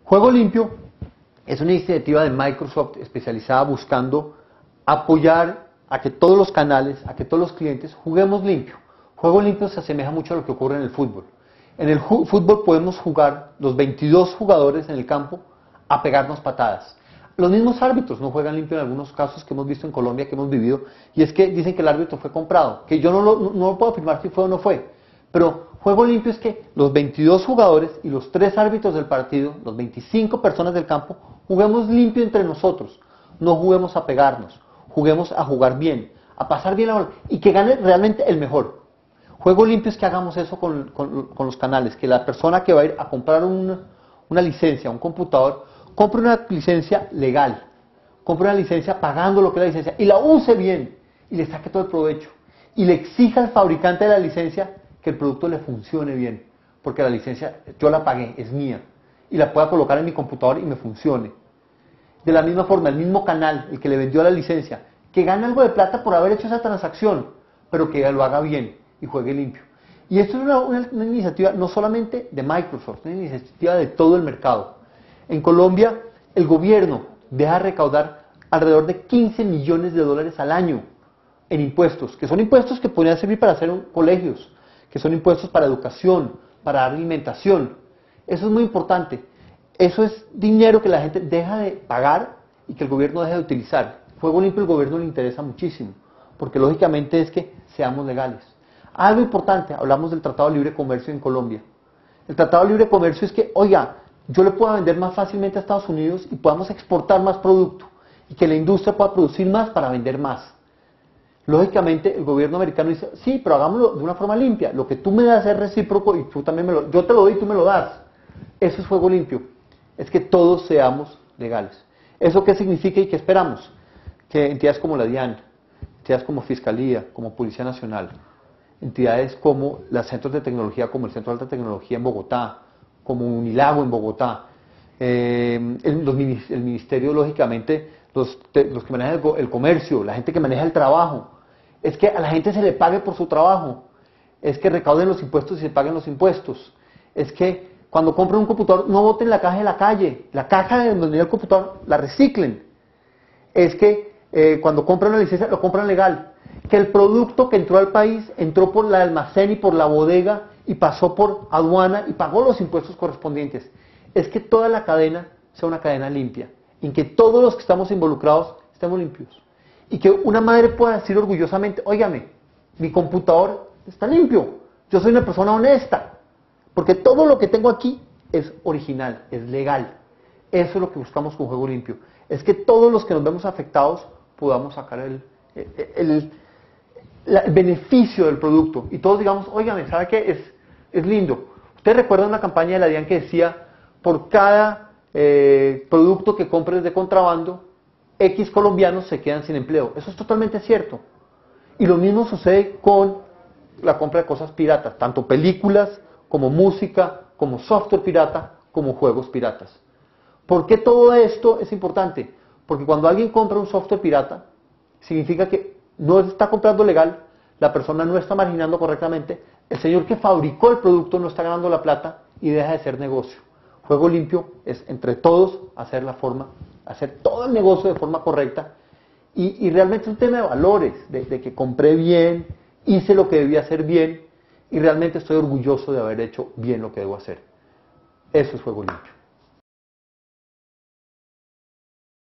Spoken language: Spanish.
Juego Limpio es una iniciativa de Microsoft especializada buscando apoyar a que todos los canales, a que todos los clientes juguemos limpio. Juego Limpio se asemeja mucho a lo que ocurre en el fútbol. En el fútbol podemos jugar los 22 jugadores en el campo a pegarnos patadas. Los mismos árbitros no juegan limpio en algunos casos que hemos visto en Colombia, que hemos vivido, y es que dicen que el árbitro fue comprado, que yo no puedo afirmar si fue o no fue, pero juego limpio es que los 22 jugadores y los 3 árbitros del partido, los 25 personas del campo, juguemos limpio entre nosotros, no juguemos a pegarnos, juguemos a jugar bien, a pasar bien la bola, y que gane realmente el mejor. Juego limpio es que hagamos eso con los canales, que la persona que va a ir a comprar una licencia, un computador, compre una licencia legal, compre una licencia pagando lo que es la licencia y la use bien y le saque todo el provecho y le exija al fabricante de la licencia que el producto le funcione bien, porque la licencia yo la pagué, es mía y la pueda colocar en mi computador y me funcione. De la misma forma, el mismo canal, el que le vendió la licencia, que gane algo de plata por haber hecho esa transacción, pero que lo haga bien y juegue limpio. Y esto es una iniciativa no solamente de Microsoft, es una iniciativa de todo el mercado. En Colombia, el gobierno deja recaudar alrededor de 15 millones de dólares al año en impuestos, que son impuestos que podrían servir para hacer colegios, que son impuestos para educación, para dar alimentación. Eso es muy importante. Eso es dinero que la gente deja de pagar y que el gobierno deja de utilizar. Juego limpio al gobierno le interesa muchísimo, porque lógicamente es que seamos legales. Algo importante, hablamos del Tratado de Libre Comercio en Colombia. El Tratado de Libre Comercio es que, oiga, yo le pueda vender más fácilmente a Estados Unidos y podamos exportar más producto y que la industria pueda producir más para vender más. Lógicamente el gobierno americano dice, sí, pero hagámoslo de una forma limpia, lo que tú me das es recíproco y tú también yo te lo doy y tú me lo das. Eso es juego limpio, es que todos seamos legales. ¿Eso qué significa y qué esperamos? Que entidades como la DIAN, entidades como Fiscalía, como Policía Nacional, entidades como los centros de tecnología, como el Centro de Alta Tecnología en Bogotá, como Unilago en Bogotá, el ministerio, lógicamente, los que manejan el comercio, la gente que maneja el trabajo, es que a la gente se le pague por su trabajo, es que recauden los impuestos y se paguen los impuestos, es que cuando compren un computador no boten la caja en la calle, la caja de donde viene el computador la reciclen, es que cuando compran una licencia lo compran legal, que el producto que entró al país entró por el almacén y por la bodega y pasó por aduana y pagó los impuestos correspondientes. Es que toda la cadena sea una cadena limpia, en que todos los que estamos involucrados estemos limpios. Y que una madre pueda decir orgullosamente, óigame, mi computador está limpio, yo soy una persona honesta, porque todo lo que tengo aquí es original, es legal. Eso es lo que buscamos con Juego Limpio, es que todos los que nos vemos afectados podamos sacar el beneficio del producto y todos digamos, óigame, ¿sabe qué? Es lindo. ¿Ustedes recuerdan una campaña de la DIAN que decía, por cada producto que compres de contrabando, X colombianos se quedan sin empleo? Eso es totalmente cierto. Y lo mismo sucede con la compra de cosas piratas, tanto películas, como música, como software pirata, como juegos piratas. ¿Por qué todo esto es importante? Porque cuando alguien compra un software pirata, significa que no está comprando legal, la persona no está marginando correctamente, el señor que fabricó el producto no está ganando la plata y deja de ser negocio. Juego limpio es entre todos hacer todo el negocio de forma correcta y realmente es un tema de valores, de que compré bien, hice lo que debía hacer bien y realmente estoy orgulloso de haber hecho bien lo que debo hacer. Eso es juego limpio.